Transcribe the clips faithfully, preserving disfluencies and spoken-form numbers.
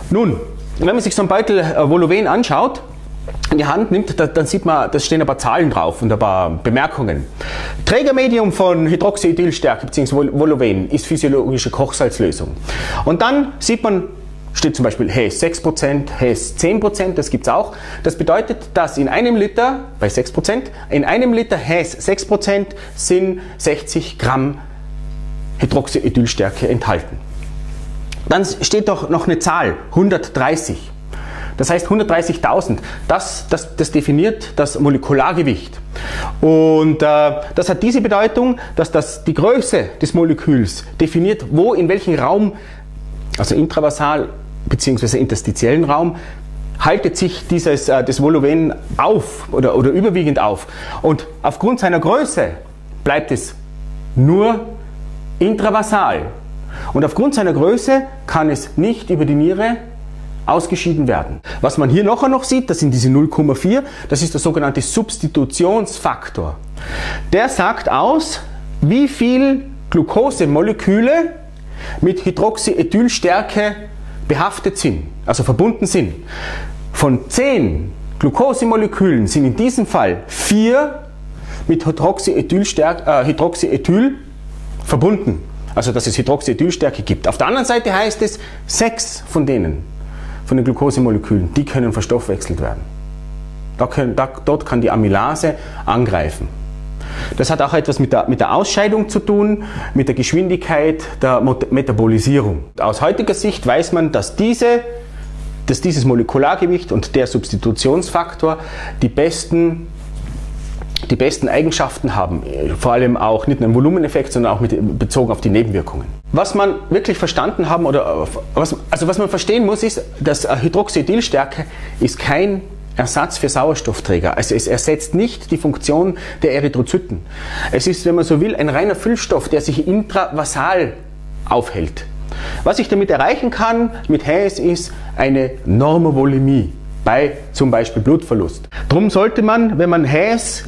Nun, wenn man sich so einen Beutel äh, Voluven anschaut, in die Hand nimmt, da, dann sieht man, da stehen ein paar Zahlen drauf und ein paar Bemerkungen. Trägermedium von Hydroxyethylstärke bzw. Voluven ist physiologische Kochsalzlösung. Und dann sieht man, steht zum Beispiel H E S sechs Prozent, H E S zehn Prozent, das gibt es auch. Das bedeutet, dass in einem Liter, bei sechs Prozent, in einem Liter H E S sechs Prozent sind sechzig Gramm Hydroxyethylstärke enthalten. Dann steht doch noch eine Zahl, hundertdreißig. Das heißt hundertdreißigtausend, das, das, das definiert das Molekulargewicht. Und äh, das hat diese Bedeutung, dass das die Größe des Moleküls definiert, wo in welchem Raum, also intravasal bzw. interstitiellen Raum, haltet sich dieses, äh, das Voluven auf oder, oder überwiegend auf. Und aufgrund seiner Größe bleibt es nur intravasal. Und aufgrund seiner Größe kann es nicht über die Niere ausgeschieden werden. Was man hier nachher noch sieht, das sind diese null Komma vier, das ist der sogenannte Substitutionsfaktor. Der sagt aus, wie viel Glukosemoleküle mit Hydroxyethylstärke behaftet sind, also verbunden sind. Von zehn Glukosemolekülen sind in diesem Fall vier mit Hydroxyethylstärke, äh, Hydroxyethyl verbunden. Also dass es Hydroxyethylstärke gibt. Auf der anderen Seite heißt es, sechs von denen, von den Glukosemolekülen, die können verstoffwechselt werden. Da können, da, dort kann die Amylase angreifen. Das hat auch etwas mit der, mit der Ausscheidung zu tun, mit der Geschwindigkeit der Metabolisierung. Aus heutiger Sicht weiß man, dass, diese, dass dieses Molekulargewicht und der Substitutionsfaktor die besten die besten Eigenschaften haben, vor allem auch nicht nur einen Volumeneffekt, sondern auch mit, bezogen auf die Nebenwirkungen. Was man wirklich verstanden haben, oder was, also was man verstehen muss, ist, dass Hydroxyethylstärke ist kein Ersatz für Sauerstoffträger. Also es ersetzt nicht die Funktion der Erythrozyten. Es ist, wenn man so will, ein reiner Füllstoff, der sich intravasal aufhält. Was ich damit erreichen kann mit H E S ist eine Normovolemie bei zum Beispiel Blutverlust. Darum sollte man, wenn man H E S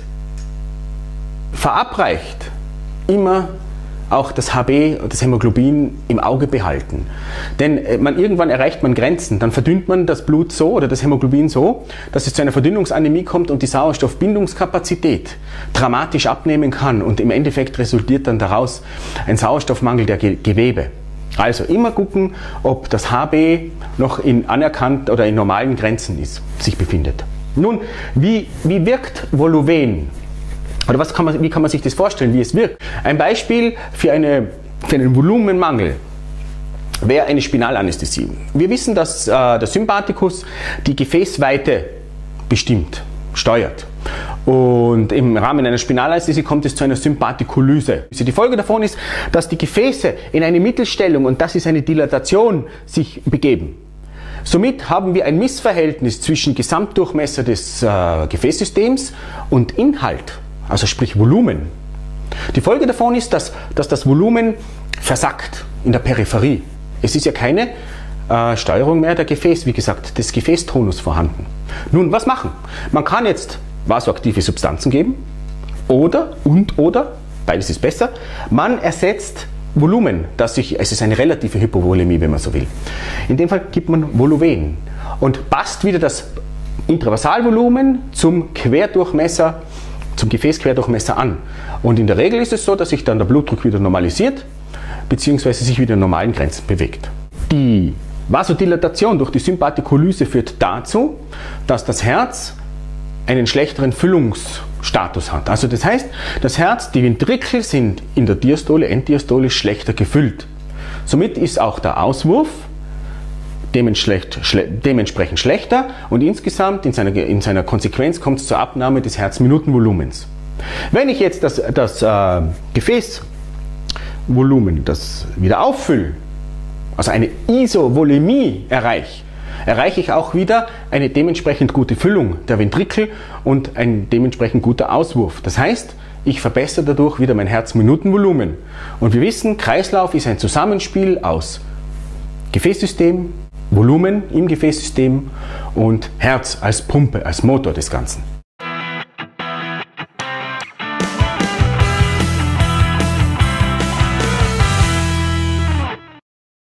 verabreicht, immer auch das H B, das Hämoglobin im Auge behalten. Denn man, irgendwann erreicht man Grenzen, dann verdünnt man das Blut so oder das Hämoglobin so, dass es zu einer Verdünnungsanämie kommt und die Sauerstoffbindungskapazität dramatisch abnehmen kann und im Endeffekt resultiert dann daraus ein Sauerstoffmangel der Ge Gewebe. Also immer gucken, ob das H B noch in anerkannt oder in normalen Grenzen ist, sich befindet. Nun, wie, wie wirkt Voluven? Oder was kann man, wie kann man sich das vorstellen, wie es wirkt? Ein Beispiel für, eine, für einen Volumenmangel wäre eine Spinalanästhesie. Wir wissen, dass äh, der Sympathikus die Gefäßweite bestimmt, steuert. Und im Rahmen einer Spinalanästhesie kommt es zu einer Sympathikolyse. Die Folge davon ist, dass die Gefäße in eine Mittelstellung, und das ist eine Dilatation, sich begeben. Somit haben wir ein Missverhältnis zwischen Gesamtdurchmesser des äh, Gefäßsystems und Inhalt. Also sprich Volumen. Die Folge davon ist, dass, dass das Volumen versackt in der Peripherie. Es ist ja keine äh, Steuerung mehr der Gefäß, wie gesagt, des Gefäßtonus vorhanden. Nun, was machen? Man kann jetzt vasoaktive Substanzen geben oder, und, oder, beides ist besser, man ersetzt Volumen, das sich, es ist eine relative Hypovolemie, wenn man so will. In dem Fall gibt man Voluven und passt wieder das Intravasalvolumen zum Querdurchmesser, zum Gefäßquerdurchmesser an. Und in der Regel ist es so, dass sich dann der Blutdruck wieder normalisiert, beziehungsweise sich wieder in normalen Grenzen bewegt. Die Vasodilatation durch die Sympathikolyse führt dazu, dass das Herz einen schlechteren Füllungsstatus hat. Also das heißt, das Herz, die Ventrikel sind in der Diastole, Enddiastole schlechter gefüllt. Somit ist auch der Auswurf dementsprechend schlechter und insgesamt in seiner, in seiner Konsequenz kommt es zur Abnahme des Herzminutenvolumens. Wenn ich jetzt das, das äh, Gefäßvolumen, das wieder auffülle, also eine Isovolemie erreiche, erreiche ich auch wieder eine dementsprechend gute Füllung der Ventrikel und ein dementsprechend guter Auswurf. Das heißt, ich verbessere dadurch wieder mein Herzminutenvolumen. Und wir wissen, Kreislauf ist ein Zusammenspiel aus Gefäßsystem, Volumen im Gefäßsystem und Herz als Pumpe, als Motor des Ganzen.